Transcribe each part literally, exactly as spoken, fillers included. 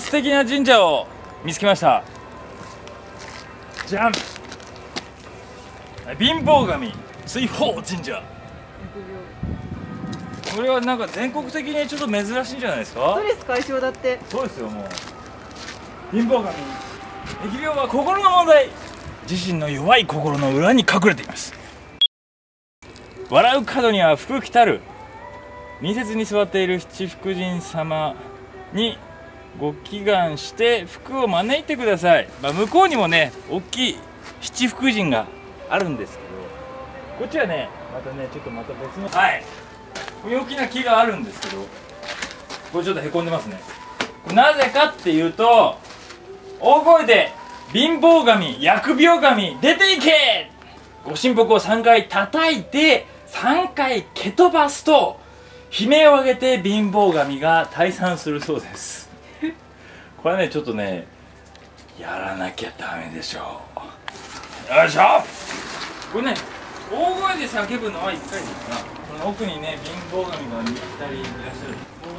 素敵な神社を見つけました。じゃん、貧乏神追放神社。これはなんか全国的にちょっと珍しいんじゃないですか。 ストレス解消だって。 そうですよ。もう貧乏神、疫病は心の問題。自身の弱い心の裏に隠れています。笑う角には福来たる。民節に座っている七福神様にご祈願して福を招いてください。まあ、向こうにもね大きい七福神があるんですけど、こっちはねまたねちょっとまた別の、はい、こういう大きな木があるんですけど、これちょっとへこんでますね。なぜかっていうと、大声で貧乏神、疫病神出ていけ、ご神木をさんかい叩いてさんかい蹴飛ばすと悲鳴を上げて貧乏神が退散するそうです。これはねちょっとねやらなきゃダメでしょう。よいしょ。これね大声で叫ぶのはいっかいですが、この奥にね貧乏神がふたりいらっしゃる。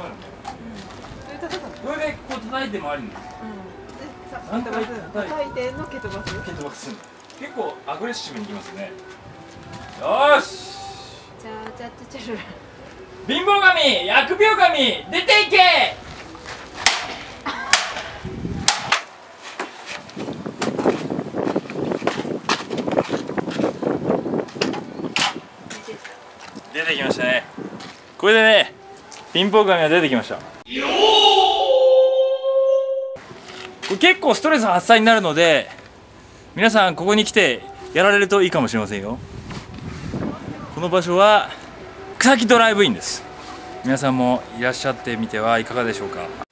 これでこう叩いて回るんです。さんかい叩いての蹴飛ばす。蹴飛ばす。結構アグレッシブにいきますね。よし。 じゃあじゃあじゃあ貧乏神、疫病神出ていけ。出てきましたね。これでね貧乏神が出てきました。これ結構ストレス発散になるので、皆さんここに来てやられるといいかもしれませんよ。この場所は草木ドライブインです。皆さんもいらっしゃってみてはいかがでしょうか。